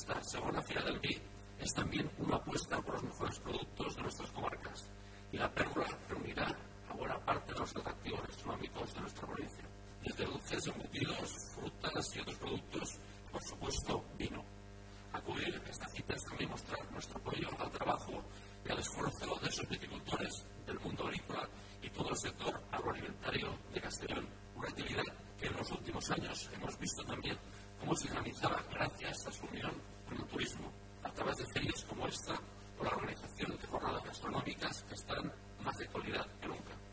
esta segunda Fira del Vi es también una apuesta por los mejores productos de nuestras comarcas y la Pérgola reunirá a buena parte de los atractivos gastronómicos de nuestra provincia, desde dulces, embutidos, frutas y otros productos, por supuesto, vino. Acudir a esta cita es también mostrar nuestro apoyo al trabajo y al esfuerzo de esos viticultores del mundo agrícola y todo el sector agroalimentario de Castellón, una actividad que en los últimos años hemos visto también cómo se dinamizaba gracias a su unión con el turismo, a través de ferias como esta o la organización de jornadas gastronómicas que están más de actualidad que nunca.